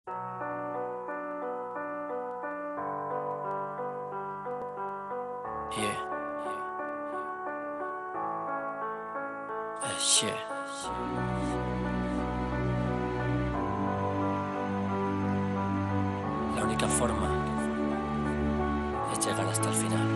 Yeah. Shit. La única forma es llegar hasta el final.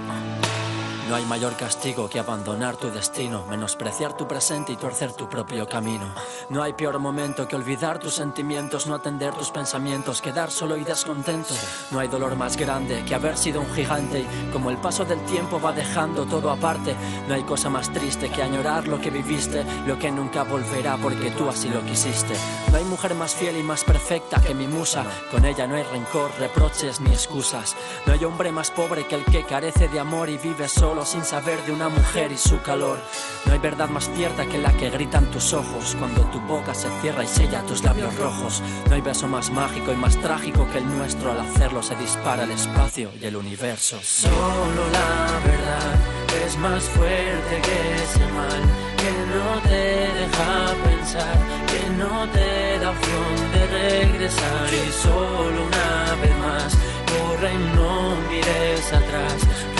No hay mayor castigo que abandonar tu destino, menospreciar tu presente y torcer tu propio camino. No hay peor momento que olvidar tus sentimientos, no atender tus pensamientos, quedar solo y descontento. No hay dolor más grande que haber sido un gigante y como el paso del tiempo va dejando todo aparte. No hay cosa más triste que añorar lo que viviste, lo que nunca volverá porque tú así lo quisiste. No hay mujer más fiel y más perfecta que mi musa, con ella no hay rencor, reproches ni excusas. No hay hombre más pobre que el que carece de amor y vive solo sin saber de una mujer y su calor. No hay verdad más cierta que la que gritan tus ojos cuando tu boca se cierra y sella tus labios rojos. No hay beso más mágico y más trágico que el nuestro, al hacerlo se dispara el espacio y el universo. Solo la verdad es más fuerte que ese mal que no te deja pensar, que no te da opción de regresar. Y solo una vez más corre y no mires atrás.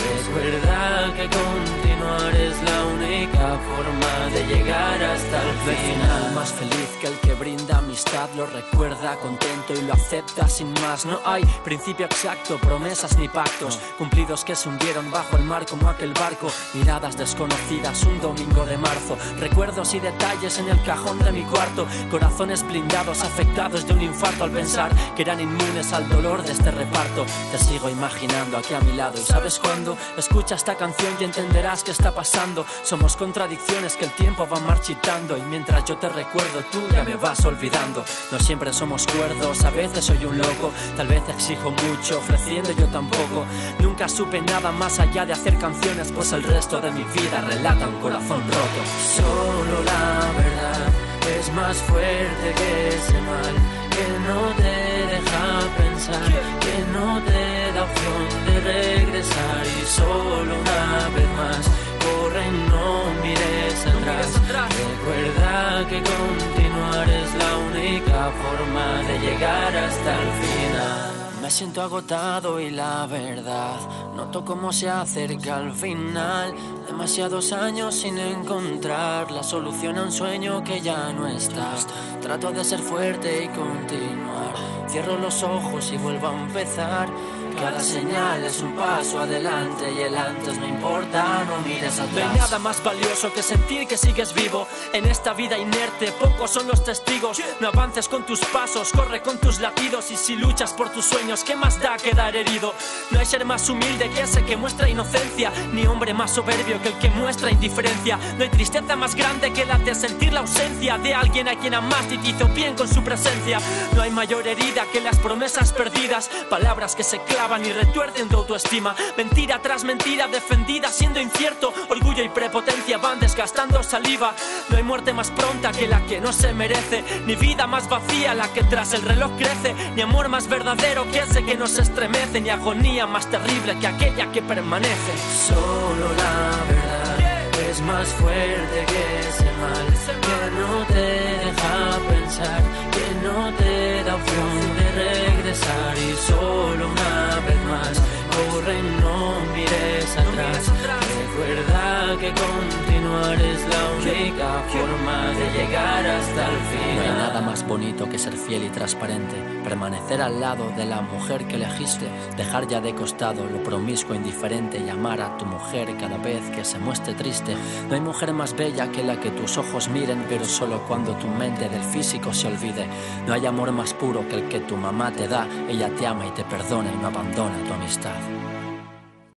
Recuerda que continuar es la única forma de llegar hasta el final. Más feliz que el que brinda amistad, lo recuerda contento y lo acepta sin más. No hay principio exacto, promesas ni pactos cumplidos que se hundieron bajo el mar como aquel barco. Miradas desconocidas un domingo de marzo, recuerdos y detalles en el cajón de mi cuarto. Corazones blindados afectados de un infarto al pensar que eran inmunes al dolor de este reparto. Te sigo imaginando aquí a mi lado y ¿sabes cuándo? Escucha esta canción y entenderás qué está pasando. Somos contradicciones que el tiempo va marchitando y mientras yo te recuerdo tú ya me vas olvidando. No siempre somos cuerdos, a veces soy un loco, tal vez exijo mucho ofreciendo yo tampoco. Nunca supe nada más allá de hacer canciones, pues el resto de mi vida relata un corazón roto. Solo la verdad es más fuerte que ese mal que no te deja pensar, que no te da opción de regresar. Y solo una vez más corre y no mires atrás. Recuerda que continuar es la única forma de llegar hasta el final. Me siento agotado y la verdad noto cómo se acerca al final. Demasiados años sin encontrar la solución a un sueño que ya no está. Trato de ser fuerte y continuar. Cierro los ojos y vuelvo a empezar. Cada señal es un paso adelante y el antes no importa, no mires atrás. No hay nada más valioso que sentir que sigues vivo en esta vida inerte, pocos son los testigos. No avances con tus pasos, corre con tus latidos. Y si luchas por tus sueños, ¿qué más da quedar herido? No hay ser más humilde que ese que muestra inocencia, ni hombre más soberbio que el que muestra indiferencia. No hay tristeza más grande que la de sentir la ausencia de alguien a quien amaste y te hizo bien con su presencia. No hay mayor herida que las promesas perdidas, palabras que se clavan y retuerden tu autoestima. Mentira tras mentira defendida siendo incierto, orgullo y prepotencia van desgastando saliva. No hay muerte más pronta que la que no se merece, ni vida más vacía la que tras el reloj crece, ni amor más verdadero que ese que nos estremece, ni agonía más terrible que aquella que permanece. Solo la verdad es más fuerte que ese mal que no te deja pensar, que no te da opción de regresar. Y solo una vez más corre y no mires atrás. Recuerda que continuar es la única forma de llegar hasta el final. No hay nada más bonito que ser fiel y transparente, permanecer al lado de la mujer que elegiste, dejar ya de costado lo promiscuo e indiferente y amar a tu mujer cada vez que se muestre triste. No hay mujer más bella que la que tus ojos miren, pero solo cuando tu mente del físico se olvide. No hay amor más puro que el que tu mamá te da, ella te ama y te perdona y no abandona tu amistad.